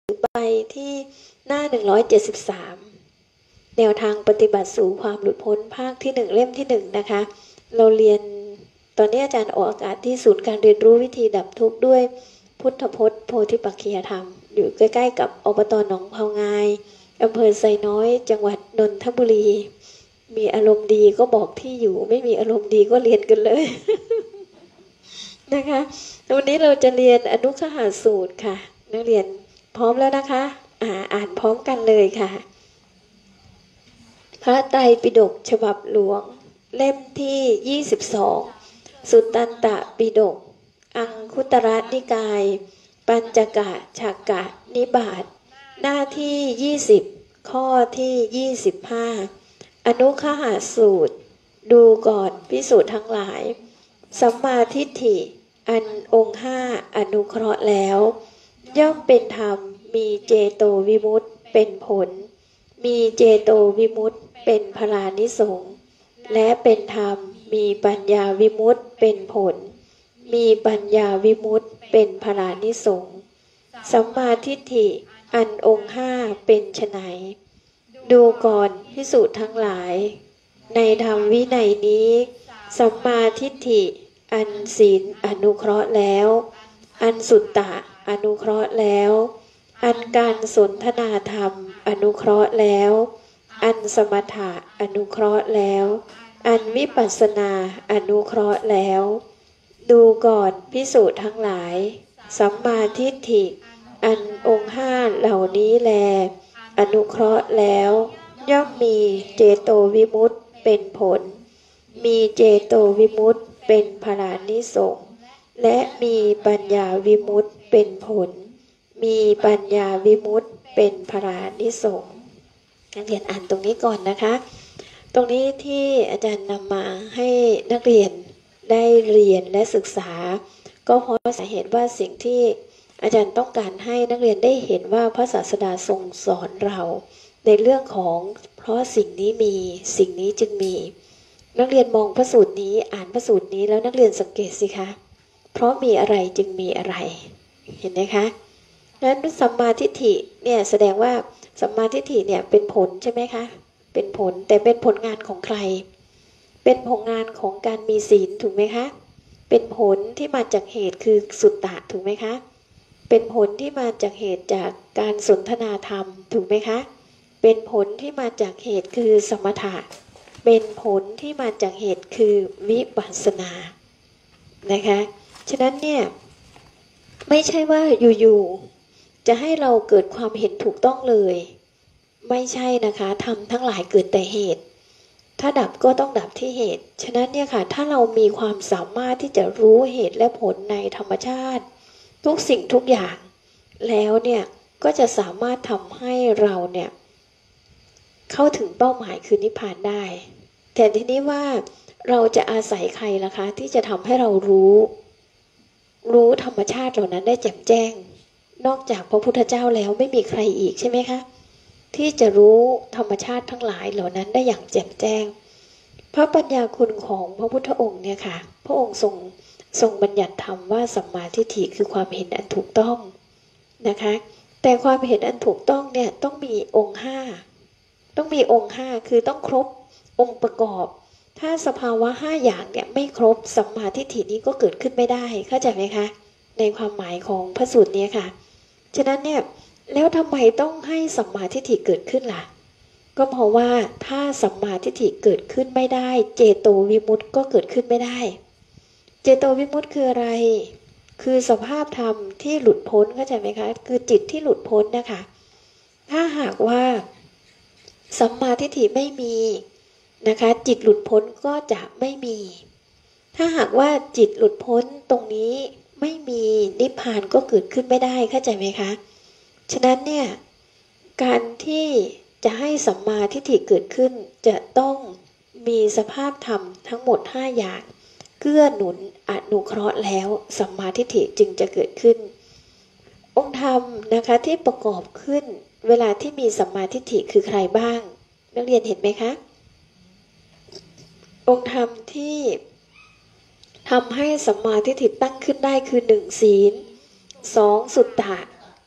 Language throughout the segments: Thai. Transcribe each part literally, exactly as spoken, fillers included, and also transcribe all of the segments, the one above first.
ไปที่หน้าหนึ่งร้อยเจ็ดสิบสามแนวทางปฏิบัติสู่ความหลุดพ้นภาคที่หนึ่งเล่มที่หนึ่งนะคะเราเรียนตอนนี้อาจารย์ออกอากาศที่ศูนย์การเรียนรู้วิธีดับทุกข์ด้วยพุทธพจน์โพธิปักขิยธรรมอยู่ใกล้ๆกับอบต.หนองเผางายอำเภอไซน้อยจังหวัดนนทบุรีมีอารมณ์ดีก็บอกที่อยู่ไม่มีอารมณ์ดีก็เรียนกันเลย นะคะวันนี้เราจะเรียนอนุคหสูตรค่ะนักเรียนพร้อมแล้วนะคะอ่าอ่านพร้อมกันเลยค่ะพระไตรปิฎกฉบับหลวงเล่มที่ยี่สิบสองสุตตันตปิฎกอังคุตรนิกายปัญจกะฉักกะนิบาตหน้าที่ยี่สิบข้อที่ยี่สิบห้าอนุคหสูตรดูก่อนภิกษุทั้งหลายสัมมาทิฏฐิอันองค์ห้าอนุเคราะห์แล้วย่อมเป็นธรรมมีเจโตวิมุตติเป็นผลมีเจโตวิมุตติเป็นพลานิสงส์และเป็นธรรมมีปัญญาวิมุตติเป็นผลมีปัญญาวิมุตติเป็นพลานิสงส์สัมมาทิฏฐิอันองค์ห้าเป็นไฉนดูก่อนภิกษุทั้งหลายในธรรมวินัยนี้สัมมาทิฏฐิอันศีลอนุเคราะห์แล้วอันสุตตะอนุเคราะห์แล้วอันการสนทนาธรรมอนุเคราะห์แล้วอันสมถะอนุเคราะห์แล้วอันวิปัสสนาอนุเคราะห์แล้วดูก่อนภิกษุทั้งหลายสัมมาทิฏฐิอันองค์ห้าเหล่านี้แลอนุเคราะห์แล้วย่อมมีเจโตวิมุตติเป็นผลมีเจโตวิมุตติเป็นพลานิสงส์และมีปัญญาวิมุตติเป็นผลมีปัญญาวิมุตติเป็นพลานิสงส์นักเรียนอ่านตรงนี้ก่อนนะคะตรงนี้ที่อาจารย์นำมาให้นักเรียนได้เรียนและศึกษาก็เพราะสาเหตุว่าสิ่งที่อาจารย์ต้องการให้นักเรียนได้เห็นว่าพระศาสดาทรงสอนเราในเรื่องของเพราะสิ่งนี้มีสิ่งนี้จึงมีนักเรียนมองพระสูตรนี้อ่านพระสูตรนี้แล้วนักเรียนสังเกตสิคะเพราะมีอะไรจึงมีอะไรเห็นไหมคะนั้นสัมมาทิฏฐิเนี่ยแสดงว่าสัมมาทิฏฐิเนี่ยเป็นผลใช่ไหมคะเป็นผลแต่เป็นผลงานของใครเป็นผลงานของการมีศีลถูกไหมคะเป็นผลที่มาจากเหตุคือสุตตะถูกไหมคะเป็นผลที่มาจากเหตุจากการสนทนาธรรมถูกไหมคะเป็นผลที่มาจากเหตุคือสมถะเป็นผลที่มาจากเหตุคือวิปัสสนานะคะฉะนั้นเนี่ยไม่ใช่ว่าอยู่ๆจะให้เราเกิดความเห็นถูกต้องเลยไม่ใช่นะคะธรรมทั้งหลายเกิดแต่เหตุถ้าดับก็ต้องดับที่เหตุฉะนั้นเนี่ยค่ะถ้าเรามีความสามารถที่จะรู้เหตุและผลในธรรมชาติทุกสิ่งทุกอย่างแล้วเนี่ยก็จะสามารถทำให้เราเนี่ยเข้าถึงเป้าหมายคือนิพพานได้แต่ทีนี้ว่าเราจะอาศัยใครล่ะคะที่จะทำให้เรารู้รู้ธรรมชาติเหล่านั้นได้แจ่มแจ้งนอกจากพระพุทธเจ้าแล้วไม่มีใครอีกใช่ไหมคะที่จะรู้ธรรมชาติทั้งหลายเหล่านั้นได้อย่างแจ่มแจ้งพระปัญญาคุณของพระพุทธองค์เนี่ยค่ะพระองค์ทรงทรงบัญญัติธรรมว่าสัมมาทิฏฐิคือความเห็นอันถูกต้องนะคะแต่ความเห็นอันถูกต้องเนี่ยต้องมีองค์ห้าต้องมีองค์ห้าคือต้องครบองค์ประกอบถ้าสภาวะห้าอย่างเนี่ยไม่ครบสัมมาทิฏฐินี้ก็เกิดขึ้นไม่ได้เข้าใจไหมคะในความหมายของพระสูตรนี้ค่ะฉะนั้นเนี่ยแล้วทำไมต้องให้สัมมาทิฏฐิเกิดขึ้นล่ะก็เพราะว่าถ้าสัมมาทิฏฐิเกิดขึ้นไม่ได้เจโตวิมุตติก็เกิดขึ้นไม่ได้เจโตวิมุตติคืออะไรคือสภาพธรรมที่หลุดพ้นเข้าใจไหมคะคือจิตที่หลุดพ้นนะคะถ้าหากว่าสัมมาทิฏฐิไม่มีนะคะจิตหลุดพ้นก็จะไม่มีถ้าหากว่าจิตหลุดพ้นตรงนี้ไม่มีนิพพานก็เกิดขึ้นไม่ได้เข้าใจไหมคะฉะนั้นเนี่ยการที่จะให้สัมมาทิฏฐิเกิดขึ้นจะต้องมีสภาพธรรมทั้งหมดห้าอย่างเกื้อหนุนอนุเคราะห์แล้วสัมมาทิฏฐิจึงจะเกิดขึ้นองค์ธรรมนะคะที่ประกอบขึ้นเวลาที่มีสัมมาทิฏฐิคือใครบ้างนักเรียนเห็นไหมคะองค์ธรรมที่ทำให้สัมมาทิฏฐิตั้งขึ้นได้คือหนึ่งศีลสองสุตตะ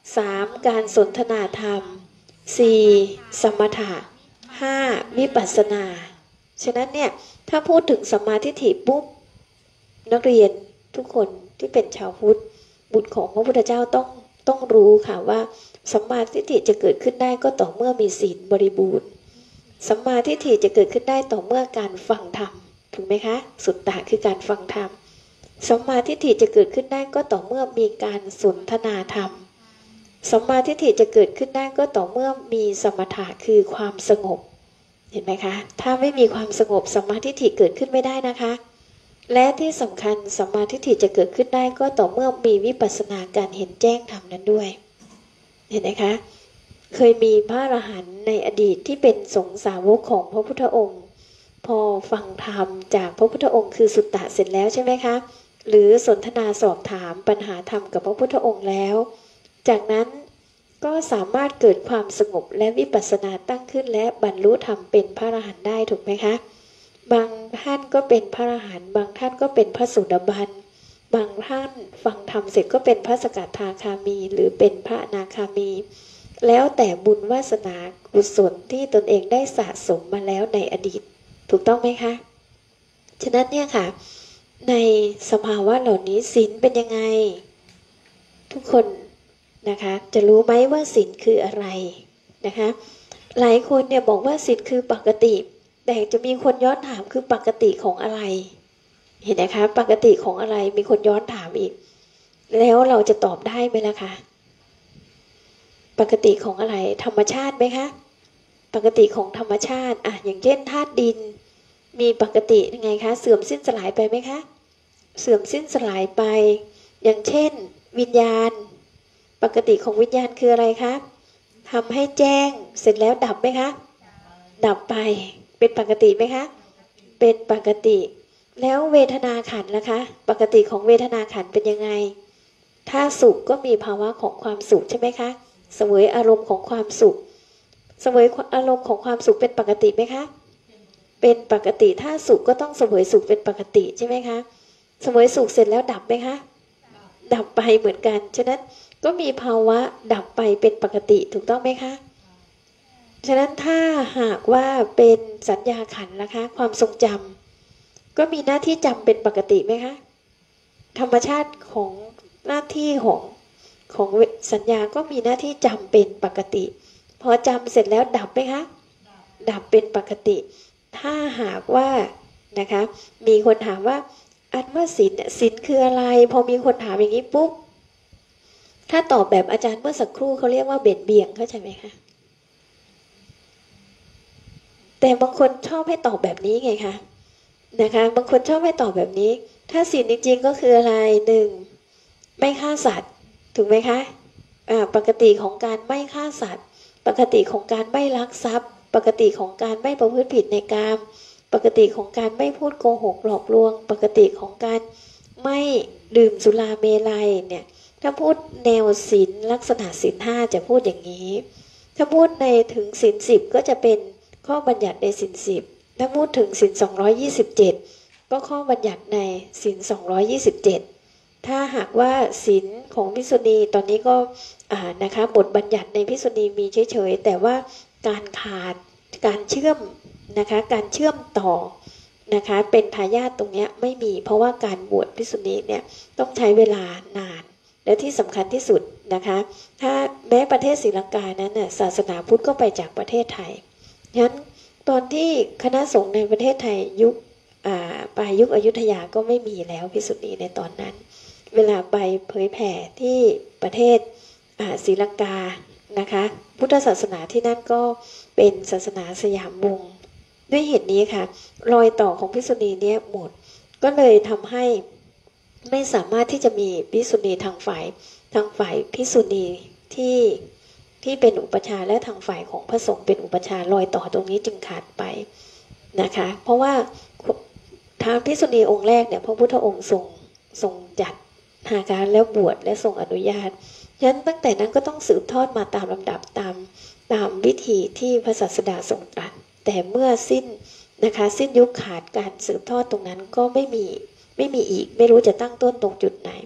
สามการสนทนาธรรมสี่สมถะห้าวิปัสสนาฉะนั้นเนี่ยถ้าพูดถึงสัมมาทิฏฐิปุ๊บนักเรียนทุกคนที่เป็นชาวพุทธบุตรของพระพุทธเจ้าต้องต้องรู้ค่ะว่าสัมมาทิฏฐิจะเกิดขึ้นได้ก็ต่อเมื่อมีศีลบริบูรณ์สัมมาทิฏฐิจะเกิดขึ้นได้ต่อเมื่อการฟังธรรมถูกไหมคะสุตตะคือการฟังธรรมสัมมาทิฏฐิจะเกิดขึ้นได้ก็ต่อเมื่อมีการสนทนาธรรมสัมมาทิฏฐิจะเกิดขึ้นได้ก็ต่อเมื่อมีสมถะคือความสงบเห็นไหมคะถ้าไม่มีความสงบสัมมาทิฏฐิเกิดขึ้นไม่ได้นะคะและที่สำคัญสัมมาทิฏฐิจะเกิดขึ้นได้ก็ต่อเมื่อมีวิปัสสนาการเห็นแจ้งธรรมนั้นด้วยเห็นไหมคะเคยมีพระอรหันต์ในอดีตที่เป็นสงฆ์สาวกของพระพุทธองค์พอฟังธรรมจากพระพุทธองค์คือสุตตะเสร็จแล้วใช่ไหมคะหรือสนทนาสอบถามปัญหาธรรมกับพระพุทธองค์แล้วจากนั้นก็สามารถเกิดความสงบและวิปัสสนาตั้งขึ้นและบรรลุธรรมเป็นพระอรหันต์ได้ถูกไหมคะบางท่านก็เป็นพระอรหันต์บางท่านก็เป็นพระโสดาบันบางท่านฟังธรรมเสร็จก็เป็นพระสกทาคามีหรือเป็นพระอนาคามีแล้วแต่บุญวาสนากุศลที่ตนเองได้สะสมมาแล้วในอดีตถูกต้องไหมคะฉะนั้นเนี่ยค่ะในสภาวะเหล่านี้ศีลเป็นยังไงทุกคนนะคะจะรู้ไหมว่าศีลคืออะไรนะคะหลายคนเนี่ยบอกว่าศีลคือปกติแต่จะมีคนย้อนถามคือปกติของอะไรเห็นไหมคะปกติของอะไรมีคนย้อนถามอีกแล้วเราจะตอบได้ไหมล่ะคะปกติของอะไรธรรมชาติไหมคะปกติของธรรมชาติอ่ะอย่างเช่นธาตุดินมีปกติยังไงคะเสื่อมสิ้นสลายไปไหมคะเสื่อมสิ้นสลายไปอย่างเช่นวิญญาณปกติของวิญญาณคืออะไรคะทำให้แจ้งเสร็จแล้วดับไหมคะดับไปเป็นปกติไหมคะเป็นปกติแล้วเวทนาขันธ์ล่ะคะปกติของเวทนาขันธ์เป็นยังไงถ้าสุขก็มีภาวะของความสุขใช่ไหมคะเสวยอารมณ์ของความสุขเสวยอารมณ์ของความสุขเป็นปกติไหมคะเป็นปกติถ้าสุขก็ต้องเสวยสุขเป็นปกติใช่ไหมคะเสวยสุขเสร็จแล้วดับไหมคะดับไปเหมือนกันฉะนั้นก็มีภาวะดับไปเป็นปกติถูกต้องไหมคะฉะนั้นถ้าหากว่าเป็นสัญญาขันธ์นะคะความทรงจำก็มีหน้าที่จำเป็นปกติไหมคะธรรมชาติของหน้าที่ของของสัญญาก็มีหน้าที่จำเป็นปกติพอจำเสร็จแล้วดับไหมคะดับเป็นปกติถ้าหากว่านะคะมีคนถามว่าอันว่าศีลศีลคืออะไรพอมีคนถามอย่างนี้ปุ๊บถ้าตอบแบบอาจารย์เมื่อสักครู่เขาเรียกว่าเบ็ดเบี่ยงเข้าใจไหมคะแต่บางคนชอบให้ตอบแบบนี้ไงคะนะคะบางคนชอบให้ตอบแบบนี้ถ้าศีลจริงๆก็คืออะไรหนึ่งไม่ฆ่าสัตว์ถูกไหมคะอ่าปกติของการไม่ฆ่าสัตว์ปกติของการไม่ลักทรัพย์ปกติของการไม่ประพฤติผิดในกามปกติของการไม่พูดโกหกหลอกลวงปกติของการไม่ดื่มสุราเมลัยเนี่ยถ้าพูดแนวศีลลักษณะศีลห้าจะพูดอย่างนี้ถ้าพูดในถึงศีลสิบก็จะเป็นข้อบัญญัติในศีลสิบถ้าพูดถึงศีลสองร้อยยี่สิบเจ็ดก็ข้อบัญญัติในศีลสองร้อยยี่สิบเจ็ดถ้าหากว่าศีลของภิกษุณีตอนนี้ก็อ่านะคะบทบัญญัติในภิกษุณีมีเฉยๆแต่ว่าการขาดการเชื่อมนะคะการเชื่อมต่อนะคะเป็นทายาทตรงนี้ไม่มีเพราะว่าการบวชภิกษุณีเนี่ยต้องใช้เวลานานและที่สำคัญที่สุดนะคะถ้าแม้ประเทศศรีลังกานั้นน่ะศาสนาพุทธก็ไปจากประเทศไทยฉะนั้นตอนที่คณะสงฆ์ในประเทศไทยยุคปลายยุคอยุธยาก็ไม่มีแล้วภิกษุณีในตอนนั้นเวลาไปเผยแผ่ที่ประเทศศรีลังกานะคะพุทธศาสนาที่นั่นก็เป็นศาสนาสยามวงศ์ด้วยเหตุนี้ค่ะรอยต่อของภิกษุณีเนี่ยหมดก็เลยทำให้ไม่สามารถที่จะมีภิกษุณีทางฝ่ายทางฝ่ายภิกษุณีที่ที่เป็นอุปชาและทางฝ่ายของพระสงฆ์เป็นอุปชารอยต่อตรงนี้จึงขาดไปนะคะเพราะว่าทางภิกษุณีองค์แรกเนี่ยพระพุทธองค์ทรงทรงจัดหาการแล้วบวชและทรงอนุญาตฉะนั้นตั้งแต่นั้นก็ต้องสืบทอดมาตามลำดับตามตามวิธีที่พระศาสดาทรงตรัสแต่เมื่อสิ้นนะคะสิ้นยุคขาดการสืบทอดตรงนั้นก็ไม่มีไม่มีอีกไม่รู้จะตั้งต้นตรงจุดไหน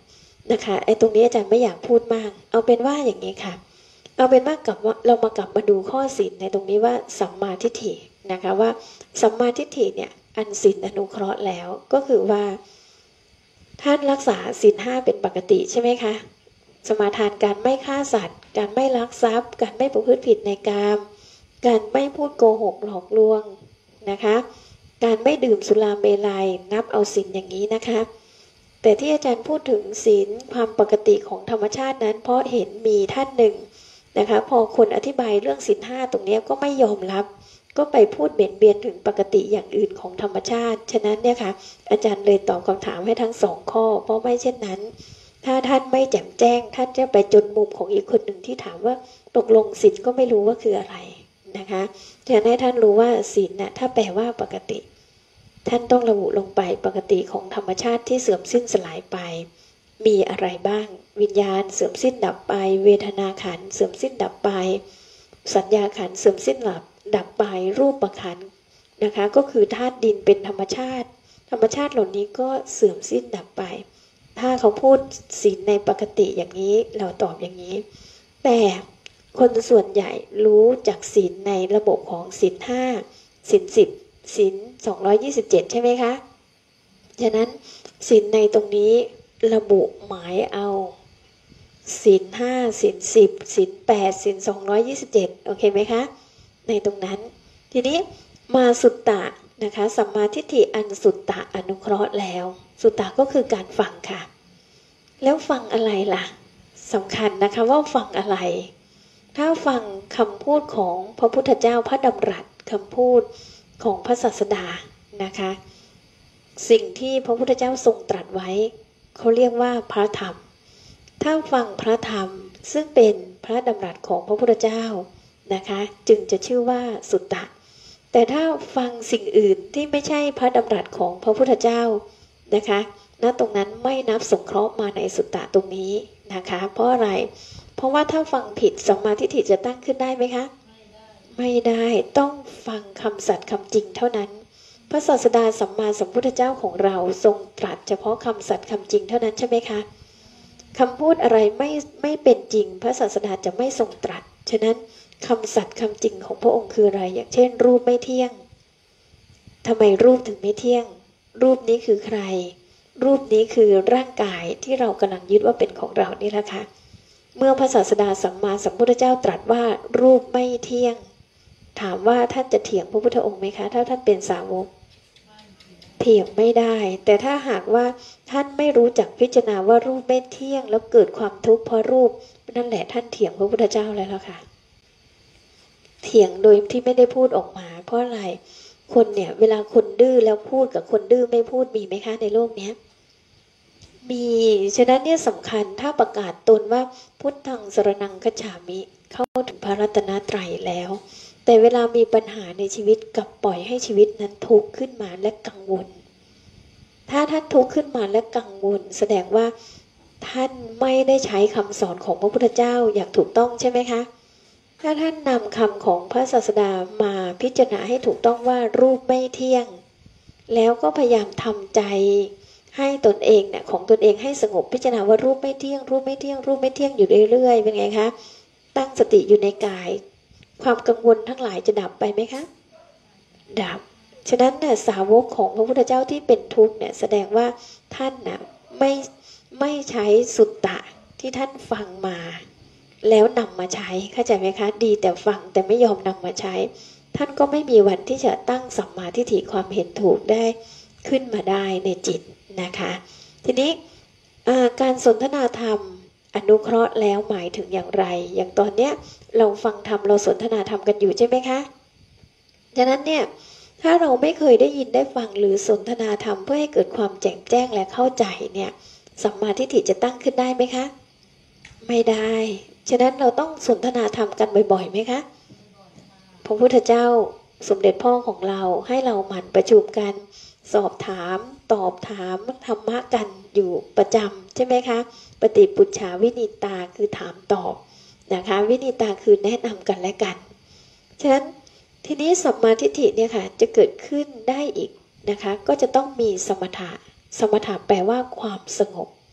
นะคะไอ้ตรงนี้อาจารย์ไม่อยากพูดมากเอาเป็นว่าอย่างนี้ค่ะเอาเป็นว่ากลับว่าเรามากลับมาดูข้อศีลในตรงนี้ว่าสัมมาทิฏฐินะคะว่าสัมมาทิฏฐิเนี่ยอันศีลอนุเคราะห์แล้วก็คือว่าท่านรักษาศีลห้าเป็นปกติใช่ไหมคะสมาทานการไม่ฆ่าสัตว์การไม่ลักทรัพย์การไม่ประพฤติผิดในกามการไม่พูดโกหกหลอกลวงนะคะการไม่ดื่มสุราเมลัยนับเอาศีลอย่างนี้นะคะแต่ที่อาจารย์พูดถึงศีลความปกติของธรรมชาตินั้นเพราะเห็นมีท่านหนึ่งนะคะพอคนอธิบายเรื่องศีลห้าตรงนี้ก็ไม่ยอมรับก็ไปพูดเบียดเบียนถึงปกติอย่างอื่นของธรรมชาติฉะนั้นเนี่ยค่ะอาจารย์เลยตอบคำถามให้ทั้งสองข้อเพราะไม่เช่นนั้นถ้าท่านไม่แจ่มแจ้งท่านจะไปจนมุมของอีกคนหนึ่งที่ถามว่าตกลงศีลก็ไม่รู้ว่าคืออะไรนะคะจะให้ท่านรู้ว่าศีลน่ะถ้าแปลว่าปกติท่านต้องระบุลงไปปกติของธรรมชาติที่เสื่อมสิ้นสลายไปมีอะไรบ้างวิญญาณเสื่อมสิ้นดับไปเวทนาขันธ์เสื่อมสิ้นดับไปสัญญาขันธ์เสื่อมสิ้นดับดับไปรูปขันธ์นะคะก็คือธาตุดินเป็นธรรมชาติธรรมชาติเหล่านี้ก็เสื่อมสิ้นดับไปถ้าเขาพูดศีลในปกติอย่างนี้เราตอบอย่างนี้แต่คนส่วนใหญ่รู้จากศีลในระบบของศีลห้าศีลสิบศีลสองร้อยยี่สิบเจ็ดใช่ไหมคะฉะนั้นศีลในตรงนี้ระบุหมายเอาศีลห้าศีลสิบศีลแปดศีลสองร้อยยี่สิบเจ็ดโอเคไหมคะในตรงนั้นทีนี้มาสุตตะนะคะสัมมาทิฏฐิอันสุตตะอนุเคราะห์แล้วสุตตะก็คือการฟังค่ะแล้วฟังอะไรล่ะสำคัญนะคะว่าฟังอะไรถ้าฟังคำพูดของพระพุทธเจ้าพระดำรัสคำพูดของพระศาสดานะคะสิ่งที่พระพุทธเจ้าทรงตรัสไว้เขาเรียกว่าพระธรรมถ้าฟังพระธรรมซึ่งเป็นพระดำรัสของพระพุทธเจ้านะคะจึงจะชื่อว่าสุตตะแต่ถ้าฟังสิ่งอื่นที่ไม่ใช่พระดำรัสของพระพุทธเจ้านะคะณตรงนั้นไม่นับสงเคราะห์มาในสุตตะตรงนี้นะคะเพราะอะไรเพราะว่าถ้าฟังผิดสัมมาทิฏฐิจะตั้งขึ้นได้ไหมคะไม่ได้ต้องฟังคำสัตย์คำจริงเท่านั้นพระศาสดาสัมมาสัมพุทธเจ้าของเราทรงตรัสเฉพาะคำสัตย์คำจริงเท่านั้นใช่ไหมคะคำพูดอะไรไม่ไม่เป็นจริงพระศาสดาจะไม่ทรงตรัสฉะนั้นคำสัตย์คำจริงของพระองค์คืออะไรอย่างเช่นรูปไม่เที่ยงทำไมรูปถึงไม่เที่ยงรูปนี้คือใครรูปนี้คือร่างกายที่เรากำลังยึดว่าเป็นของเรานี่แหละค่ะเมื่อพระศาสดาสัมมาสัมพุทธเจ้าตรัสว่ารูปไม่เที่ยงถามว่าท่านจะเถียงพระพุทธองค์ไหมคะถ้าท่านเป็นสาวกเถียงไม่ได้แต่ถ้าหากว่าท่านไม่รู้จักพิจารณาว่ารูปไม่เที่ยงแล้วเกิดความทุกข์เพราะรูปนั่นแหละท่านเถียงพระพุทธเจ้าแล้วล่ะค่ะเถียงโดยที่ไม่ได้พูดออกมาเพราะอะไรคนเนี่ยเวลาคนดื้อแล้วพูดกับคนดื้อไม่พูดมีไหมคะในโลกนี้มีฉะนั้นเนี่ยสำคัญถ้าประกาศตนว่าพุทธังสรณังคัจฉามิเข้าถึงพระรัตนตรัยแล้วแต่เวลามีปัญหาในชีวิตกับปล่อยให้ชีวิตนั้นทุกข์ขึ้นมาและกังวลถ้าท่านทุกข์ขึ้นมาและกังวลแสดงว่าท่านไม่ได้ใช้คำสอนของพระพุทธเจ้าอย่างถูกต้องใช่ไหมคะถ้าท่านนำคำของพระศาสดามาพิจารณาให้ถูกต้องว่ารูปไม่เที่ยงแล้วก็พยายามทำใจให้ตนเองเนี่ยของตนเองให้สงบพิจารณาว่ารูปไม่เที่ยงรูปไม่เที่ยงรูปไม่เที่ยงอยู่เรื่อยๆเป็นไงคะตั้งสติอยู่ในกายความกังวลทั้งหลายจะดับไปไหมคะดับฉะนั้นเนี่ยสาวกของพระพุทธเจ้าที่เป็นทุกข์เนี่ยแสดงว่าท่านน่ะไม่ไม่ใช้สุตตะที่ท่านฟังมาแล้วนำมาใช้เข้าใจไหมคะดีแต่ฟังแต่ไม่ยอมนำมาใช้ท่านก็ไม่มีวันที่จะตั้งสัมมาทิฏฐิความเห็นถูกได้ขึ้นมาได้ในจิตนะคะทีนี้การสนทนาธรรมอนุเคราะห์แล้วหมายถึงอย่างไรอย่างตอนเนี้ยเราฟังธรรมเราสนทนาธรรมกันอยู่ใช่ไหมคะฉะนั้นเนี่ยถ้าเราไม่เคยได้ยินได้ฟังหรือสนทนาธรรมเพื่อให้เกิดความแจ่มแจ้งและเข้าใจเนี่ยสัมมาทิฏฐิจะตั้งขึ้นได้ไหมคะไม่ได้ฉะนั้นเราต้องสนทนาธรรมกันบ่อยๆไหมคะพระพุทธเจ้าสมเด็จพ่อของเราให้เราหมั่นประชุมกันสอบถามตอบถามธรรมะกันอยู่ประจำใช่ไหมคะปฏิปุจฉาวินิตาคือถามตอบนะคะวินิตาคือแนะนำกันและกันฉะนั้นทีนี้สัมมาทิฏฐิเนี่ยค่ะจะเกิดขึ้นได้อีกนะคะก็จะต้องมีสมถะสมถะแปลว่าความสงบ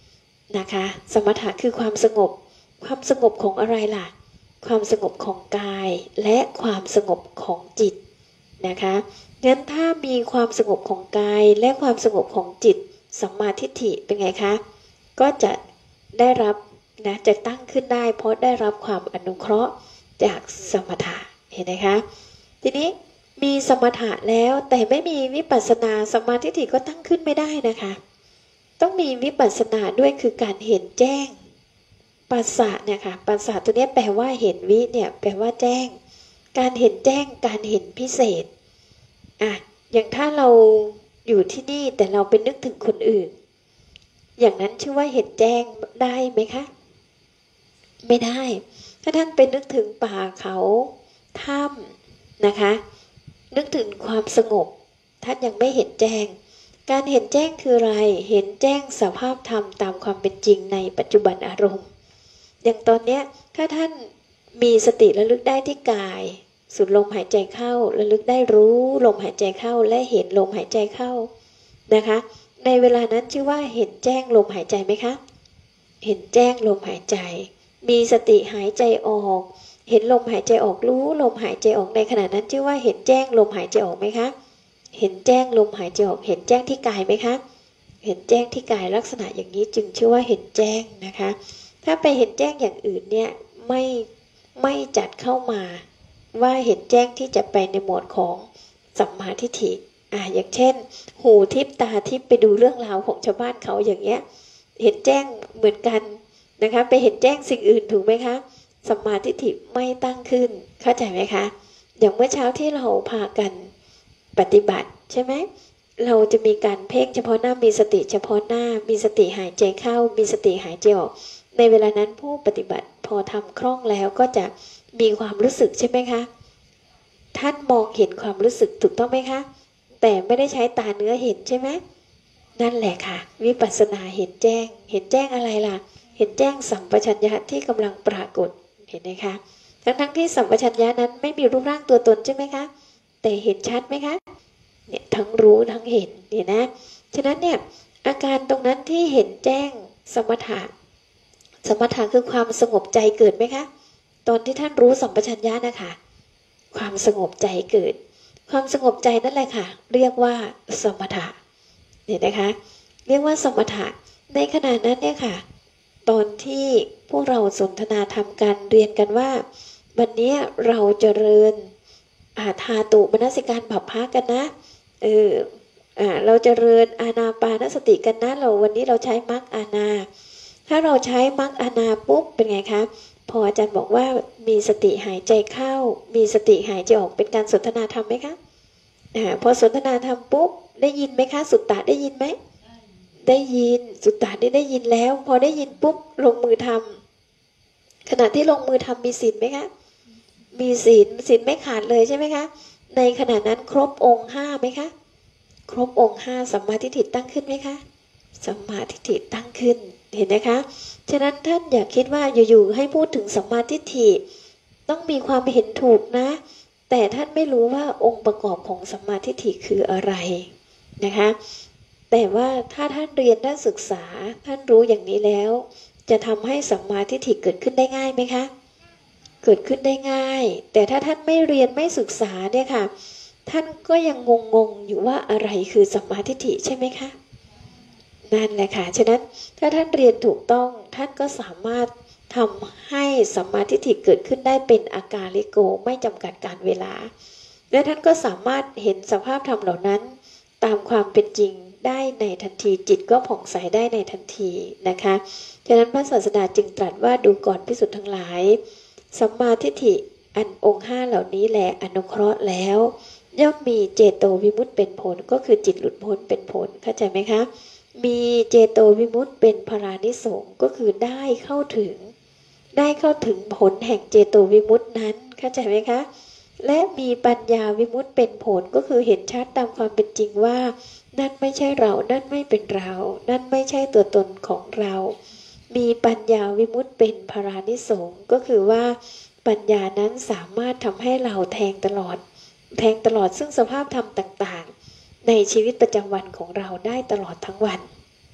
นะคะสมถะคือความสงบความสงบของอะไรล่ะความสงบของกายและความสงบของจิตนะคะงั้นถ้ามีความสงบของกายและความสงบของจิตสัมมาทิฏฐิเป็นไงคะก็จะได้รับนะจะตั้งขึ้นได้เพราะได้รับความอนุเคราะห์จากสมถะเห็นไหมคะทีนี้มีสมถะแล้วแต่ไม่มีวิปัสสนาสัมมาทิฏฐิก็ตั้งขึ้นไม่ได้นะคะต้องมีวิปัสสนาด้วยคือการเห็นแจ้งปัสสะเนี่ยค่ะปัสสะตัวนี้แปลว่าเห็นวิเนี่ยแปลว่าแจ้งการเห็นแจ้งการเห็นพิเศษอ่ะอย่างถ้าเราอยู่ที่นี่แต่เราไปนึกถึงคนอื่นอย่างนั้นชื่อว่าเห็นแจ้งได้ไหมคะไม่ได้ถ้าท่านไปนึกถึงป่าเขาถ้ำนะคะนึกถึงความสงบท่านยังไม่เห็นแจ้งการเห็นแจ้งคืออะไรเห็นแจ้งสภาพธรรมตามความเป็นจริงในปัจจุบันอารมณ์อย่างตอนเนี้ยถ้าท่านมีสติระลึกได้ที่กายสูดลมหายใจเข้าระลึกได้รู้ลมหายใจเข้าและเห็นลมหายใจเข้านะคะในเวลานั้นชื่อว่าเห็นแจ้งลมหายใจไหมคะเห็นแจ้งลมหายใจมีสติหายใจออกเห็นลมหายใจออกรู้ลมหายใจออกในขณะนั้นชื่อว่าเห็นแจ้งลมหายใจออกไหมคะเห็นแจ้งลมหายใจออกเห็นแจ้งที่กายไหมคะเห็นแจ้งที่กายลักษณะอย่างนี้จึงชื่อว่าเห็นแจ้งนะคะถ้าไปเห็นแจ้งอย่างอื่นเนี่ยไม่ไม่จัดเข้ามาว่าเห็นแจ้งที่จะไปในหมวดของสัมมาทิฏฐิอ่าอย่างเช่นหูทิพตาทิพไปดูเรื่องราวของชาวบ้านเขาอย่างเงี้ยเห็นแจ้งเหมือนกันนะคะไปเห็นแจ้งสิ่งอื่นถูกไหมคะสัมมาทิฏฐิไม่ตั้งขึ้นเข้าใจไหมคะอย่างเมื่อเช้าที่เราพากันปฏิบัติใช่ไหมเราจะมีการเพ่งเฉพาะหน้ามีสติเฉพาะหน้ามีสติหายใจเข้ามีสติหายใจออกในเวลานั้นผู้ปฏิบัติพอทำคล่องแล้วก็จะมีความรู้สึกใช่ไหมคะท่านมองเห็นความรู้สึกถูกต้องไหมคะแต่ไม่ได้ใช้ตาเนื้อเห็นใช่ไหมนั่นแหละค่ะวิปัสสนาเห็นแจ้งเห็นแจ้งอะไรล่ะเห็นแจ้งสัมปชัญญะที่กำลังปรากฏเห็นไหมคะทั้งทั้งที่สัมปชัญญะนั้นไม่มีรูปร่างตัวตนใช่ไหมคะแต่เห็นชัดไหมคะเนี่ยทั้งรู้ทั้งเห็นเนี่ยนะฉะนั้นเนี่ยอาการตรงนั้นที่เห็นแจ้งสมถะสมถะคือความสงบใจเกิดไหมคะตอนที่ท่านรู้สัมปชัญญะนะคะความสงบใจเกิดความสงบใจนั่นแหละค่ะเรียกว่าสมถะเนี่ยนะคะเรียกว่าสมถะในขณะนั้นเนี่ยค่ะตอนที่พวกเราสนทนาธรรมกันเรียนกันว่าวันนี้เราเจริญอาธาตุมนสิการบัพพะกันนะเอออ่าเราเจริญอานาปานสติกันนะเราวันนี้เราใช้มรรคอานาถ้าเราใช้มรรคอานาปุ๊บเป็นไงคะพออาจารย์บอกว่ามีสติหายใจเข้ามีสติหายใจออกเป็นการสนทนาธรรมไหมคะอ่าพอสนทนาธรรมปุ๊บได้ยินไหมคะสุตตะได้ยินไหมได้ยินสุตตะได้ได้ยินแล้วพอได้ยินปุ๊บลงมือทำขณะที่ลงมือทำมีศีลไหมคะมีศีลศีลไม่ขาดเลยใช่ไหมคะในขณะนั้นครบองค์ห้าไหมคะครบองค์ห้าสัมมาทิฏฐิตั้งขึ้นไหมคะสัมมาทิฏฐิตั้งขึ้นเห็นไหมคะฉะนั้นท่านอย่าคิดว่าอยู่ๆให้พูดถึงสัมมาทิฏฐิต้องมีความเห็นถูกนะแต่ท่านไม่รู้ว่าองค์ประกอบของสัมมาทิฏฐิคืออะไรนะคะแต่ว่าถ้าท่านเรียนด้านศึกษาท่านรู้อย่างนี้แล้วจะทำให้สัมมาทิฏฐิเกิดขึ้นได้ง่ายไหมคะเกิดขึ้นได้ง่ายแต่ถ้าท่านไม่เรียนไม่ศึกษาเนี่ยค่ะท่านก็ยังงงๆอยู่ว่าอะไรคือสัมมาทิฏฐิใช่ไหมคะนั่นแหละค่ะฉะนั้นถ้าท่านเรียนถูกต้องท่านก็สามารถทำให้สัมมาทิฏฐิเกิดขึ้นได้เป็นอาการลิโกไม่จำกัดการเวลาและท่านก็สามารถเห็นสภาพธรรมเหล่านั้นตามความเป็นจริงได้ในทันทีจิตก็ผ่องใสได้ในทันทีนะคะฉะนั้นพระศาสดาจึงตรัสว่าดูก่อนภิกษุทั้งหลายสัมมาทิฏฐิอันองค์ห้าเหล่านี้แหละอนุเคราะห์แล้วย่อมมีเจโตวิมุตติเป็นผลก็คือจิตหลุดพ้นเป็นผลเข้าใจไหมคะมีเจโตวิมุตติเป็นพรานิสงส์ก็คือได้เข้าถึงได้เข้าถึงผลแห่งเจโตวิมุตตินั้นเข้าใจไหมคะและมีปัญญาวิมุตติเป็นผลก็คือเห็นชัดตามความเป็นจริงว่านั่นไม่ใช่เรานั่นไม่เป็นเรานั่นไม่ใช่ตัวตนของเรามีปัญญาวิมุตติเป็นพรานิสงส์ก็คือว่าปัญญานั้นสามารถทำให้เราแทงตลอดแทงตลอดซึ่งสภาพธรรมต่างๆในชีวิตประจำวันของเราได้ตลอดทั้งวัน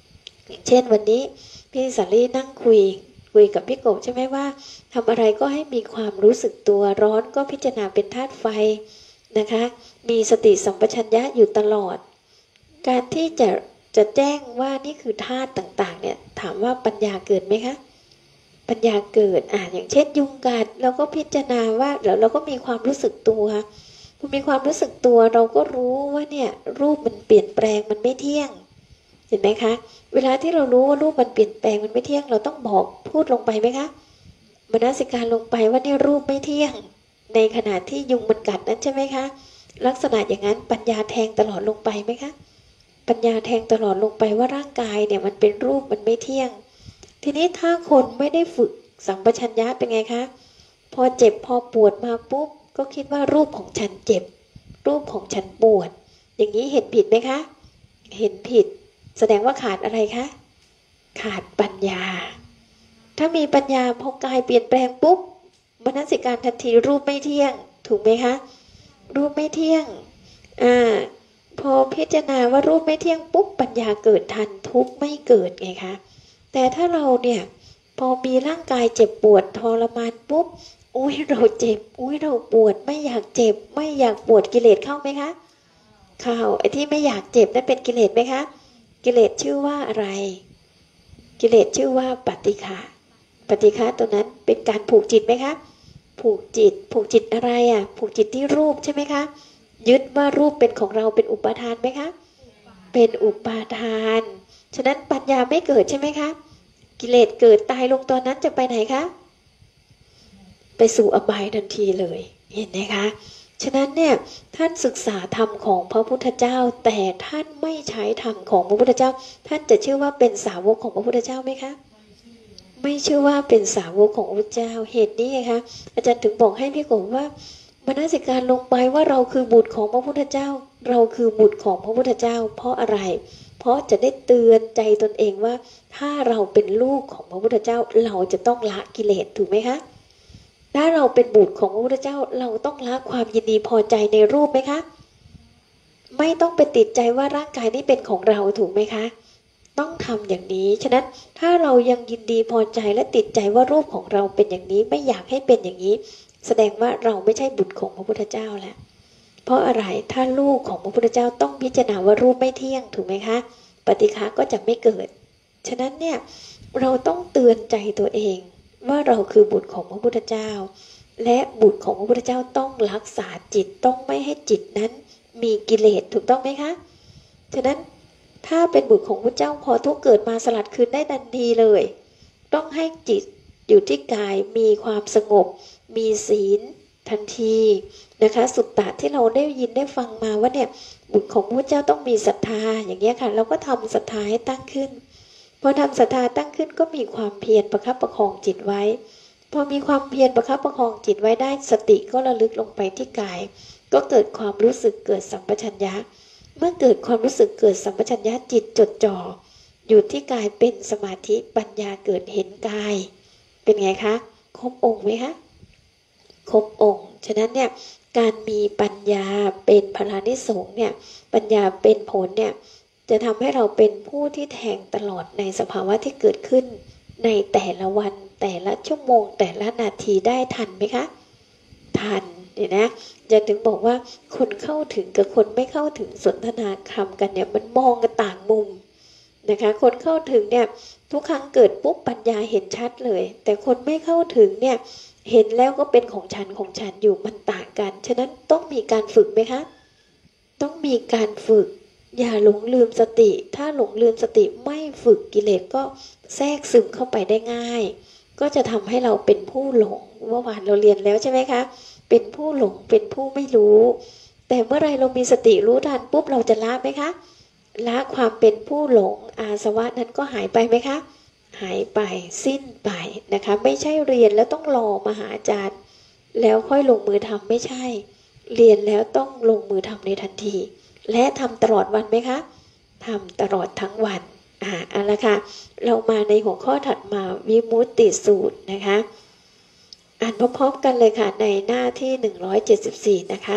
เช่นวันนี้พี่สาลีนั่งคุยคุยกับพี่กบใช่ไหมว่าทำอะไรก็ให้มีความรู้สึกตัวร้อนก็พิจารณาเป็นธาตุไฟนะคะมีสติสัมปชัญญะอยู่ตลอดการที่จะจะแจ้งว่านี่คือธาตุต่างๆเนี่ยถามว่าปัญญาเกิดไหมคะปัญญาเกิดอ่าอย่างเช่นยุงกัดเราก็พิจารณาว่าเดี๋ยวเราก็มีความรู้สึกตัวพอมีความรู้สึกตัวเราก็รู้ว่าเนี่ยรูปมันเปลี่ยนแปลงมันไม่เที่ยงเห็นไหมคะเวลาที่เรารู้ว่ารูปมันเปลี่ยนแปลงมันไม่เที่ยงเราต้องบอกพูดลงไปไหมคะมนสิการลงไปว่าเนี่ยรูปไม่เที่ยงในขณะที่ยุงมันกัดนั้นใช่ไหมคะลักษณะอย่างนั้นปัญญาแทงตลอดลงไปไหมคะปัญญาแทงตลอดลงไปว่าร่างกายเนี่ยมันเป็นรูปมันไม่เที่ยงทีนี้ถ้าคนไม่ได้ฝึกสัมปชัญญะเป็นไงคะพอเจ็บพอปวดมาปุ๊บก็คิดว่ารูปของฉันเจ็บรูปของฉันปวดอย่างนี้เห็นผิดไหมคะเห็นผิดแสดงว่าขาดอะไรคะขาดปัญญาถ้ามีปัญญาพอกายเปลี่ยนแปลงปุ๊บมนสิการทันทีรูปไม่เที่ยงถูกไหมคะรูปไม่เที่ยงอ่าพอพิจารณาว่ารูปไม่เที่ยงปุ๊บปัญญาเกิดทันทุกข์ไม่เกิดไงคะแต่ถ้าเราเนี่ยพอมีร่างกายเจ็บปวดทรมานปุ๊บอุ้ยเราเจ็บอุ้ยเราปวดไม่อยากเจ็บไม่อยากปวดกิเลสเข้าไหมคะเข้าไอ้ที่ไม่อยากเจ็บนั่นเป็นกิเลสไหมคะกิเลสชื่อว่าอะไรกิเลสชื่อว่าปฏิฆะปฏิฆะตัวนั้นเป็นการผูกจิตไหมคะผูกจิตผูกจิตอะไรอ่ะผูกจิตที่รูปใช่ไหมคะยึดว่ารูปเป็นของเราเป็นอุปาทานไหมคะเป็นอุปาทานฉะนั้นปัญญาไม่เกิดใช่ไหมคะกิเลสเกิดตายลงตอนนั้นจะไปไหนคะไปสู่อบายทันทีเลยเห็นไหมคะฉะนั้นเนี่ยท่านศึกษาธรรมของพระพุทธเจ้าแต่ท่านไม่ใช้ธรรมของพระพุทธเจ้าท่านจะชื่อว่าเป็นสาวกของพระพุทธเจ้าไหมคะไม่ชื่อว่าเป็นสาวกของพระพุทธเจ้าเหตุนี้ไงคะอาจารย์ถึงบอกให้พี่กบว่ามนสิการลงไปว่าเราคือบุตรของพระพุทธเจ้าเราคือบุตรของพระพุทธเจ้าเพราะอะไรเพราะจะได้เตือนใจตนเองว่าถ้าเราเป็นลูกของพระพุทธเจ้าเราจะต้องละกิเลสถูกไหมคะถ้าเราเป็นบุตรของพระพุทธเจ้าเราต้องละความยินดีพอใจในรูปไหมคะไม่ต้องไปติดใจว่าร่างกายนี้เป็นของเราถูกไหมคะต้องทำอย่างนี้ฉะนั้นถ้าเรายังยินดีพอใจและติดใจว่ารูปของเราเป็นอย่างนี้ไม่อยากให้เป็นอย่างนี้แสดงว่าเราไม่ใช่บุตรของพระพุทธเจ้าแล้วเพราะอะไรถ้าลูกของพระพุทธเจ้าต้องพิจารณาว่ารูปไม่เที่ยงถูกไหมคะปฏิฆะก็จะไม่เกิดฉะนั้นเนี่ยเราต้องเตือนใจตัวเองว่าเราคือบุตรของพระพุทธเจ้าและบุตรของพระพุทธเจ้าต้องรักษาจิตต้องไม่ให้จิตนั้นมีกิเลสถูกต้องไหมคะฉะนั้นถ้าเป็นบุตรของพระเจ้าพอทุกเกิดมาสลัดคืนได้ทันทีเลยต้องให้จิตอยู่ที่กายมีความสงบมีศีลทันทีนะคะสุตตะที่เราได้ยินได้ฟังมาว่าเนี่ยบุตรของพระเจ้าต้องมีศรัทธาอย่างเงี้ยค่ะเราก็ทำศรัทธาให้ตั้งขึ้นพอทำศรัทธาตั้งขึ้นก็มีความเพียรประคับประคองจิตไว้พอมีความเพียรประคับประคองจิตไว้ได้สติก็ระลึกลงไปที่กายก็เกิดความรู้สึกเกิดสัมปชัญญะเมื่อเกิดความรู้สึกเกิดสัมปชัญญะจิตจดจ่ออยู่ที่กายเป็นสมาธิปัญญาเกิดเห็นกายเป็นไงคะครบองค์ไหมคะครบองค์ฉะนั้นเนี่ยการมีปัญญาเป็นพลานิสงส์เนี่ยปัญญาเป็นผลเนี่ยจะทำให้เราเป็นผู้ที่แทงตลอดในสภาวะที่เกิดขึ้นในแต่ละวันแต่ละชั่วโมงแต่ละนาทีได้ทันไหมคะทันเนี่ยนะจะถึงบอกว่าคนเข้าถึงกับคนไม่เข้าถึงสนทนาคำกันเนี่ยมันมองกันต่างมุมนะคะคนเข้าถึงเนี่ยทุกครั้งเกิดปุ๊บปัญญาเห็นชัดเลยแต่คนไม่เข้าถึงเนี่ยเห็นแล้วก็เป็นของฉันของฉันอยู่มันต่างกันฉะนั้นต้องมีการฝึกไหมคะต้องมีการฝึกอย่าหลงลืมสติถ้าหลงลืมสติไม่ฝึกกิเลสก็แทรกซึมเข้าไปได้ง่ายก็จะทำให้เราเป็นผู้หลงเมื่อวานเราเรียนแล้วใช่ไหมคะเป็นผู้หลงเป็นผู้ไม่รู้แต่เมื่อไรเรามีสติรู้ทันปุ๊บเราจะละไหมคะละความเป็นผู้หลงอาสวะนั้นก็หายไปไหมคะหายไปสิ้นไปนะคะไม่ใช่เรียนแล้วต้องรอมาหาอาจารย์แล้วค่อยลงมือทำไม่ใช่เรียนแล้วต้องลงมือทำในทันทีและทำตลอดวันไหมคะทำตลอดทั้งวันอ่าเอาละค่ะเรามาในหัวข้อถัดมาวิมุตติสูตรนะคะอ่านพร้อมๆกันเลยค่ะในหน้าที่หนึ่งร้อยเจ็ดสิบสี่นะคะ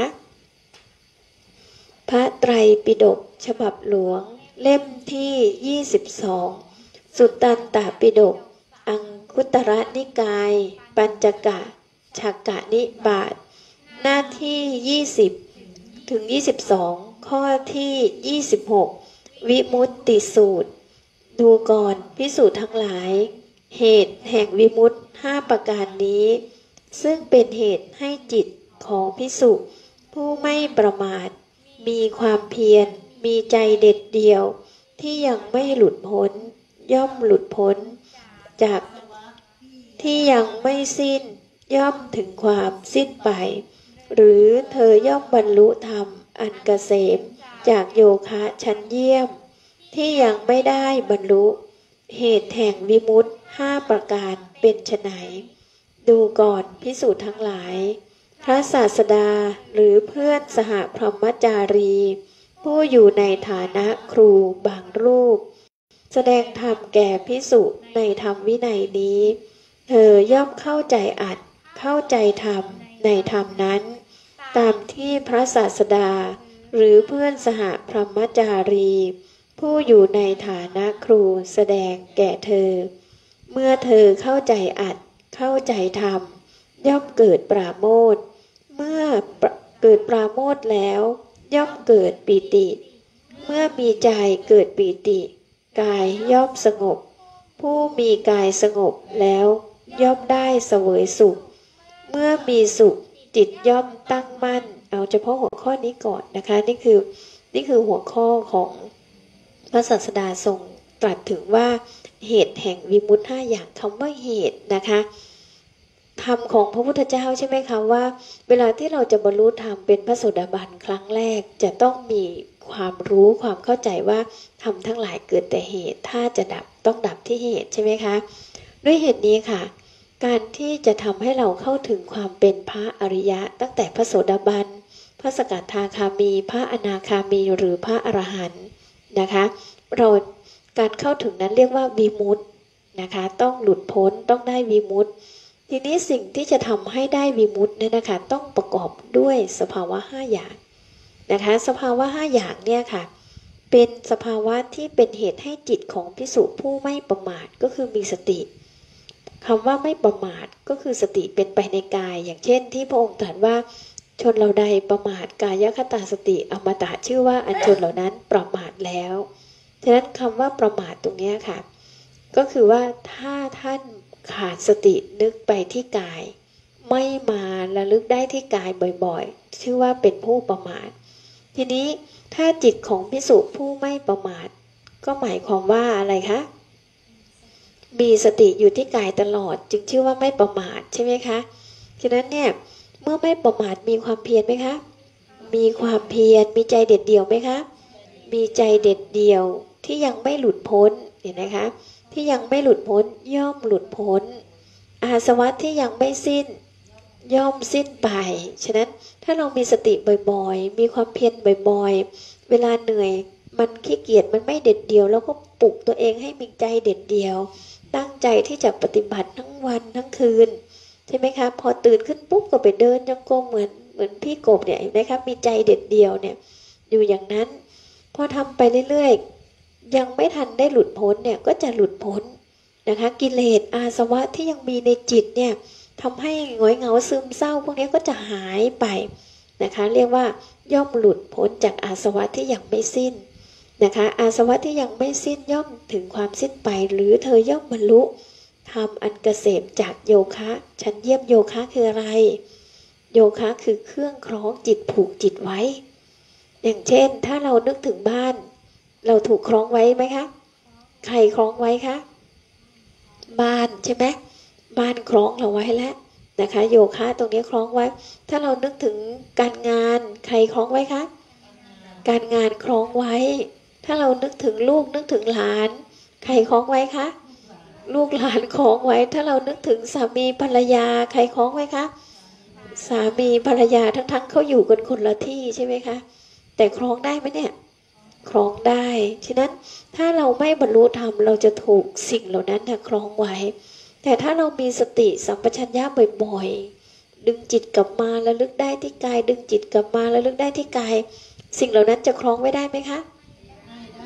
พระไตรปิฎกฉบับหลวงเล่มที่ยี่สิบสองสุตตันตปิฎกอังคุตรนิกายปัญจกะฉักกะนิบาตหน้าที่ยี่สิบถึงยี่สิบสองข้อที่ยี่สิบหกวิมุตติสูตรดูก่อนภิกษุทั้งหลายเหตุแห่งวิมุตติห้าประการนี้ซึ่งเป็นเหตุให้จิตของภิกษุผู้ไม่ประมาทมีความเพียรมีใจเด็ดเดี่ยวที่ยังไม่หลุดพ้นย่อมหลุดพ้นจากที่ยังไม่สิ้นย่อมถึงความสิ้นไปหรือเธอย่อมบรรลุธรรมอันเกษมจากโยคะชั้นเยี่ยมที่ยังไม่ได้บรรลุเหตุแห่งวิมุตติห้าประการเป็นไฉนดูก่อนภิกษุทั้งหลายพระศาสดาหรือเพื่อนสหพรหมจารีผู้อยู่ในฐานะครูบางรูปแสดงธรรมแก่ภิกษุในธรรมวินัยนี้เธอย่อมเข้าใจอัดเข้าใจธรรมในธรรมนั้นตามที่พระศาสดาหรือเพื่อนสหพรหมจารีผู้อยู่ในฐานะครูแสดงแก่เธอเมื่อเธอเข้าใจอัดเข้าใจธรรมย่อมเกิดปราโมทย์เมื่อเกิดปราโมทย์แล้วย่อมเกิดปีติเมื่อมีใจเกิดปีติกายย่อมสงบผู้มีกายสงบแล้วย่อมได้เสวยสุขเมื่อมีสุขจิตย่อมตั้งมั่นเอาเฉพาะหัวข้อนี้ก่อนนะคะนี่คือนี่คือหัวข้อของพระศาสดาทรงตรัสถึงว่าเหตุแห่งวิมุตติห้าอย่างคำว่าเหตุนะคะธรรมของพระพุทธเจ้าใช่ไหมคะว่าเวลาที่เราจะบรรลุธรรมเป็นพระโสดาบันครั้งแรกจะต้องมีความรู้ความเข้าใจว่าธรรมทั้งหลายเกิดแต่เหตุถ้าจะดับต้องดับที่เหตุใช่ไหมคะด้วยเหตุนี้ค่ะการที่จะทำให้เราเข้าถึงความเป็นพระอริยะตั้งแต่พระโสดาบันพระสกทาคามีพระอนาคามีหรือพระอรหันต์นะคะเราการเข้าถึงนั้นเรียกว่าวิมุตตินะคะต้องหลุดพ้นต้องได้วิมุตติทีนี้สิ่งที่จะทำให้ได้วิมุตติเนี่ยนะคะต้องประกอบด้วยสภาวะห้าอย่างนะคะสภาวะห้าอย่างเนี่ยค่ะเป็นสภาวะที่เป็นเหตุให้จิตของภิกษุผู้ไม่ประมาทก็คือมีสติคำว่าไม่ประมาทก็คือสติเป็นไปในกายอย่างเช่นที่พระองค์ตรัสว่าชนเราใดประมาทกายคตาสติอมตะชื่อว่าอันชนเหล่านั้นประมาทแล้วฉะนั้นคำว่าประมาทตรงนี้ค่ะก็คือว่าถ้าท่านขาดสตินึกไปที่กายไม่มาระลึกได้ที่กายบ่อยๆชื่อว่าเป็นผู้ประมาททีนี้ถ้าจิตของภิกษุผู้ไม่ประมาทก็หมายความว่าอะไรคะมีสติอยู่ที่กายตลอดจึงชื่อว่าไม่ประมาทใช่ไหมคะฉะนั้นเนี่ยเมื่อไม่ประมาทมีความเพียรไหมคะมีความเพียรมีใจเด็ดเดี่ยวไหมคะมีใจเด็ดเดี่ยวที่ยังไม่หลุดพ้นเห็นไหมคะที่ยังไม่หลุดพ้นย่อมหลุดพ้นอาสวะที่ยังไม่สิ้นย่อมสิ้นไปฉะนั้นถ้าเรามีสติบ่อยๆมีความเพียรบ่อยๆเวลาเหนื่อยมันขี้เกียจมันไม่เด็ดเดี่ยวแล้วก็ปลุกตัวเองให้มีใจเด็ดเดี่ยวตั้งใจที่จะปฏิบัติทั้งวันทั้งคืนใช่ไหมคะพอตื่นขึ้นปุ๊บก็ไปเดินจงกรมเหมือนเหมือนพี่กบเนี่ยนะคะมีใจเด็ดเดี่ยวเนี่ยอยู่อย่างนั้นพอทำไปเรื่อยๆยังไม่ทันได้หลุดพ้นเนี่ยก็จะหลุดพ้นนะคะกิเลสอาสวะที่ยังมีในจิตเนี่ยทำให้หงอยเหงาซึมเศร้าพวกนี้ก็จะหายไปนะคะเรียกว่าย่อมหลุดพ้นจากอาสวะที่ยังไม่สิ้นนะคะอาสวะที่ยังไม่สิ้นย่อมถึงความสิ้นไปหรือเธอย่อมบรรลุธรรมอันเกษมจากโยคะชั้นเยี่ยมโยคะคืออะไรโยคะคือเครื่องคล้องจิตผูกจิตไว้อย่างเช่นถ้าเรานึกถึงบ้านเราถูกคล้องไว้ไหมคะใครคล้องไว้คะบ้านใช่ไหมบ้านคล้องเราไว้แล้วนะคะโยคะตรงนี้คล้องไว้ถ้าเรานึกถึงการงานใครคล้องไว้คะการงานคล้องไว้ถ้าเรานึกถึงลูกนึกถึงหลานใครคล้องไว้คะลูกหลานคล้องไว้ถ้าเรานึกถึงสามีภรรยาใครคล้องไว้คะสามีภรรยาทั้งๆเขาอยู่กันคนละที่ใช่ไหมคะแต่คล้องได้ไหมเนี่ยคล้องได้ฉะนั้นถ้าเราไม่บรรลุธรรมเราจะถูกสิ่งเหล่านั้นนะคล้องไว้แต่ถ้าเรามีสติสัมปชัญญะบ่อยๆดึงจิตกลับมาระลึกได้ที่กายดึงจิตกลับมาระลึกได้ที่กายสิ่งเหล่านั้นจะคล้องไว้ได้ไหมคะ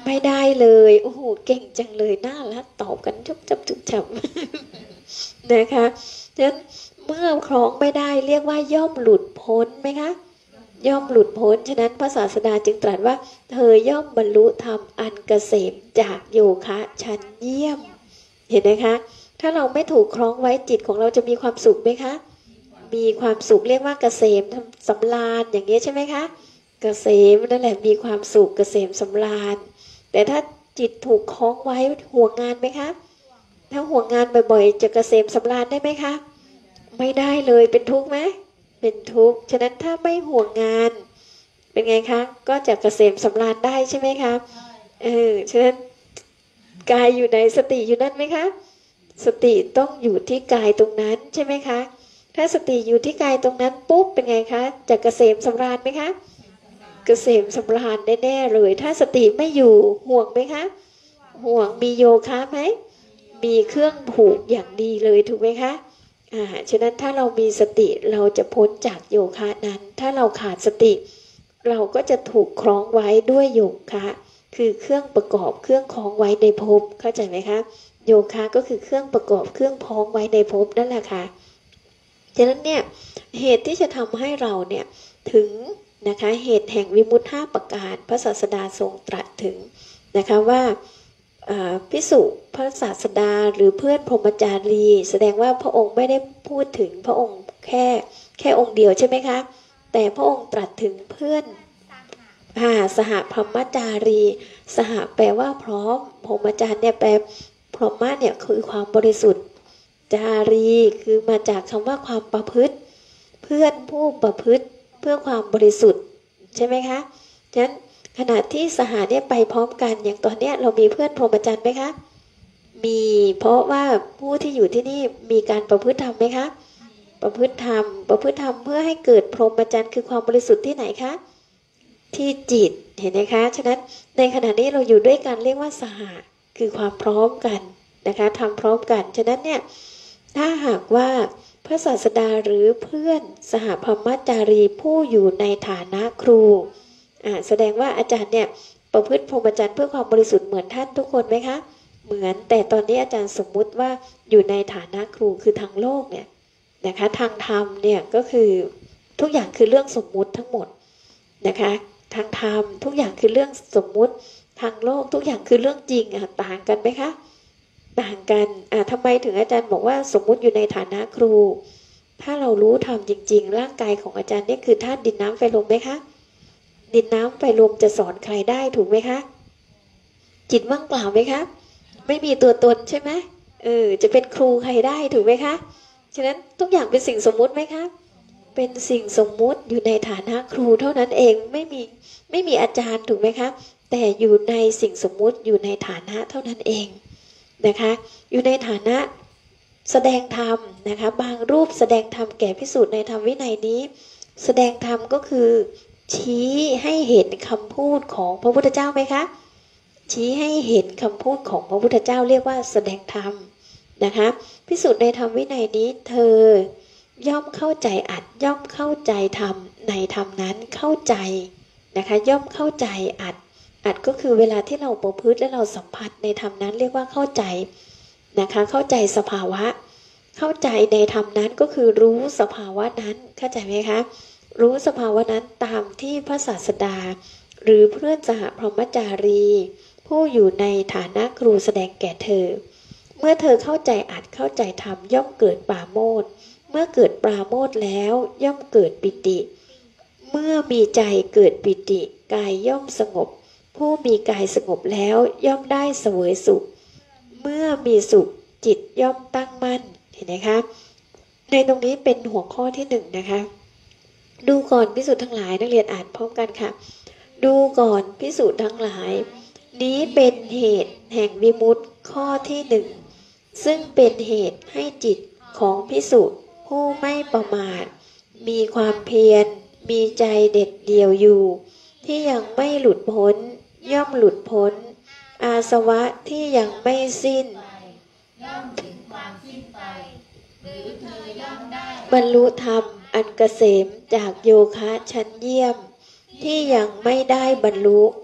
ไม่ได้เลยโอ้โหเก่งจังเลยน่ารักตอบกันชุบจับจุบจับ นะคะฉะนั้นเมื่อคล้องไม่ได้เรียกว่าย่อมหลุดพ้นไหมคะย่อมหลุดพ้นฉะนั้นพระศาสดาจึงตรัสว่าเธอย่อมบรรลุธรรมอันเกษมจากโยคะชั้นเยี่ยมเห็นไหมคะถ้าเราไม่ถูกคล้องไว้จิตของเราจะมีความสุขไหมคะมีความสุขเรียกว่าเกษมสำราญอย่างนี้ใช่ไหมคะเกษมนั่นแหละมีความสุขเกษมสำราญแต่ถ้าจิตถูกคล้องไว้ห่วงงานไหมคะถ้าห่วงงานบ่อยๆจะเกษมสำราญได้ไหมคะไม่ได้เลยเป็นทุกข์ไหมเป็นทุกข์ฉะนั้นถ้าไม่ห่วงงานเป็นไงคะก็จะเกษมสำราญได้ใช่ไหมคะเออฉะนั้นกายอยู่ในสติอยู่นั่นไหมคะสติต้องอยู่ที่กายตรงนั้นใช่ไหมคะถ้าสติอยู่ที่กายตรงนั้นปุ๊บเป็นไงคะจะเกษมสำราญไหมคะเกษมสำราญแน่ๆเลยถ้าสติไม่อยู่ห่วงไหมคะห่วงมีโยคะไหมมีเครื่องผูกอย่างดีเลยถูกไหมคะอ่าฉะนั้นถ้าเรามีสติเราจะพ้นจากโยคะนั้นถ้าเราขาดสติเราก็จะถูกคล้องไว้ด้วยโยคะคือเครื่องประกอบเครื่องคล้องไว้ในภพเข้าใจไหมคะโยคะก็คือเครื่องประกอบเครื่องคล้องไว้ในภพนั่นแหละค่ะฉะนั้นเนี่ยเหตุที่จะทำให้เราเนี่ยถึงนะคะเหตุแห่งวิมุตติห้าประการพระศาสดาทรงตรัสถึงนะคะว่าภิกษุพระศาสดาหรือเพื่อนพรหมจารีแสดงว่าพระองค์ไม่ได้พูดถึงพระองค์แค่แค่องค์เดียวใช่ไหมคะแต่พระองค์ตรัสถึงเพื่อนสหพรหมจารีสหแปลว่าพร้อมพรหมจารย์เนี่ยแปลพรหมะเนี่ยคือความบริสุทธิ์จารีคือมาจากคำว่าความประพฤติเพื่อนผู้ประพฤติเพื่อความบริสุทธิ์ใช่ไหมคะฉะนั้นขณะที่สหเนี่ยไปพร้อมกันอย่างตอนเนี้ยเรามีเพื่อนพรหมจรรย์ไหมคะมีเพราะว่าผู้ที่อยู่ที่นี่มีการประพฤติธรรมไหมคะประพฤติธรรมประพฤติธรรมเพื่อให้เกิดพรหมจรรย์คือความบริสุทธิ์ที่ไหนคะที่จิตเห็นไหมคะฉะนั้นในขณะนี้เราอยู่ด้วยกันเรียกว่าสหคือความพร้อมกันนะคะทำพร้อมกันฉะนั้นเนี่ยถ้าหากว่าพระศาสดาหรือเพื่อนสหพรหมจารีผู้อยู่ในฐานะครูอ่าแสดงว่าอาจารย์เนี่ยประพฤติพรหมจรรย์เพื่อความบริสุทธิ์เหมือนท่านทุกคนไหมคะเหมือนแต่ตอนนี้อาจารย์สมมุติว่าอยู่ในฐานะครูคือทางโลกเนี่ยนะคะทางธรรมเนี่ยก็คือทุกอย่างคือเรื่องสมมุติทั้งหมดนะคะทางธรรมทุกอย่างคือเรื่องสมมุติทางโลกทุกอย่างคือเรื่องจริงอ่ะต่างกันไหมคะต่างกันอ่าทำไมถึงอาจารย์บอกว่าสมมุติอยู่ในฐานะครูถ้าเรารู้ธรรมจริงๆร่างกายของอาจารย์นี่คือธาตุดินน้ำไฟลมไหมคะดินน้ำไฟลมจะสอนใครได้ถูกไหมคะจิตว่างเปล่าไหมคะไม่มีตัวตนใช่ไหมเออจะเป็นครูใครได้ถูกไหมคะฉะนั้นทุกอย่างเป็นสิ่งสมมุติไหมคะเป็นสิ่งสมมุติอยู่ในฐานะครูเท่านั้นเองไม่มีไม่มีอาจารย์ถูกไหมคะแต่อยู่ในสิ่งสมมุติอยู่ในฐานะเท่านั้นเองนะคะอยู่ในฐานะแสดงธรรมนะคะบางรูปแสดงธรรมแก่ภิกษุในธรรมวินัยนี้แสดงธรรมก็คือชี้ให้เห็นคำพูดของพระพุทธเจ้าไหมคะชี้ให้เห็นคำพูดของพระพุทธเจ้าเรียกว่าแสดงธรรมนะคะภิกษุในธรรมวินัยนี้เธอย่อมเข้าใจอัดย่อมเข้าใจธรรมในธรรมนั้นเข้าใจนะคะย่อมเข้าใจอัดอัดก็คือเวลาที่เราประพฤติและเราสัมผัสในธรรมนั้นเรียกว่าเข้าใจนะคะเข้าใจสภาวะเข้าใจในธรรมนั้นก็คือรู้สภาวะนั้นเข้าใจไหมคะรู้สภาวะนั้นตามที่พระศาสดาหรือเพื่อนสหพรหมจารีผู้อยู่ในฐานะครูแสดงแก่เธอเมื่อเธอเข้าใจอัดเข้าใจธรรมย่อมเกิดปราโมทย์เมื่อเกิดปราโมทย์แล้วย่อมเกิดปิติเมื่อมีใจเกิดปิติกายย่อมสงบผู้มีกายสงบแล้วย่อมได้เสวยสุขเมื่อมีสุขจิตย่อมตั้งมั่นเห็นไหมคะในตรงนี้เป็นหัวข้อที่หนึ่งนะคะดูก่อนภิกษุทั้งหลายนักเรียนอ่านพร้อมกันค่ะดูก่อนภิกษุทั้งหลายนี้เป็นเหตุแห่งวิมุตติข้อที่หนึ่งซึ่งเป็นเหตุให้จิตของภิกษุผู้ไม่ประมาทมีความเพียรมีใจเด็ดเดี่ยวอยู่ที่ยังไม่หลุดพ้นย่อมหลุดพ้นอาสวะที่ยังไม่สิ้นย่อมถึงความสิ้นไปหรือเธอย่อมได้บรรลุธรรมอันเกษมจากโยคะชั้นเยี่ยมที่ยังไม่ได้บรรลุ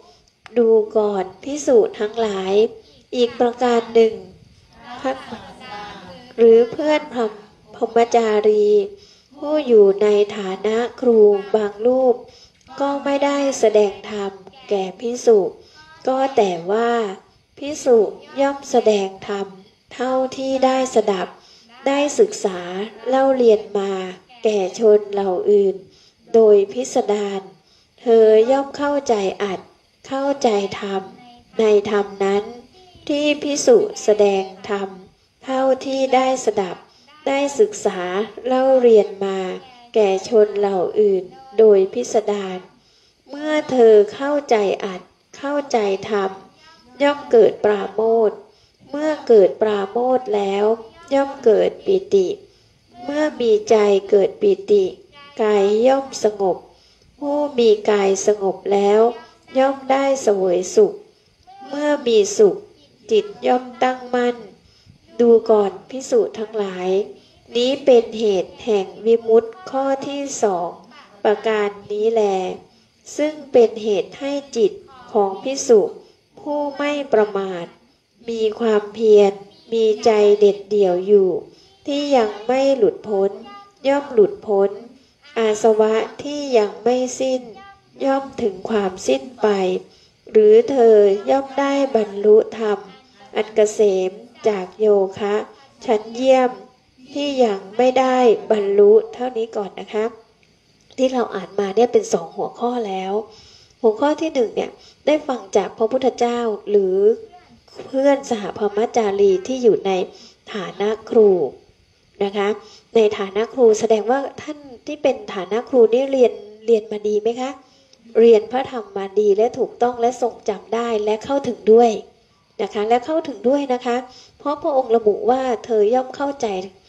ดูก่อนภิกษุทั้งหลายอีกประการหนึ่งพระหรือเพื่อนพรหมพรหมจารีผู้อยู่ในฐานะครูบางรูปก็ไม่ได้แสดงธรรมแก่ภิกษุก็แต่ว่าภิกษุย่อมแสดงธรรมเท่าที่ได้สดับได้ศึกษาเล่าเรียนมาแก่ชนเหล่าอื่นโดยพิสดารเธอย่อมเข้าใจอัดเข้าใจธรรมในธรรมนั้นที่ภิกษุแสดงธรรมเท่าที่ได้สดับได้ศึกษาเล่าเรียนมาแก่ชนเหล่าอื่นโดยพิสดารเมื่อเธอเข้าใจอัดเข้าใจธรรมย่อมเกิดปราโมทย์เมื่อเกิดปราโมทย์แล้วย่อมเกิดปิติเมื่อมีใจเกิดปิติกายย่อมสงบผู้มีกายสงบแล้วย่อมได้เสวยสุขเมื่อมีสุขจิตย่อมตั้งมั่นดูก่อนภิกษุทั้งหลายนี้เป็นเหตุแห่งวิมุตติข้อที่สองประการนี้แลซึ่งเป็นเหตุให้จิตของภิกษุผู้ไม่ประมาทมีความเพียรมีใจเด็ดเดี่ยวอยู่ที่ยังไม่หลุดพ้นย่อมหลุดพ้นอาสวะที่ยังไม่สิ้นย่อมถึงความสิ้นไปหรือเธอย่อมได้บรรลุธรรมอันเกษมจากโยคะชั้นเยี่ยมที่ยังไม่ได้บรรลุเท่านี้ก่อนนะคะที่เราอ่านมาเนี่ยเป็นสองหัวข้อแล้วหัวข้อที่หนึ่งเนี่ยได้ฟังจากพระพุทธเจ้าหรือเพื่อนสหพรหมจารีที่อยู่ในฐานะครูนะคะในฐานะครูแสดงว่าท่านที่เป็นฐานะครูนี่เรียนเรียนมาดีไหมคะเรียนพระธรรมมาดีและถูกต้องและทรงจำได้และเข้าถึงด้วยนะคะและเข้าถึงด้วยนะคะเพราะพระองค์ระบุว่าเธอย่อมเข้าใจ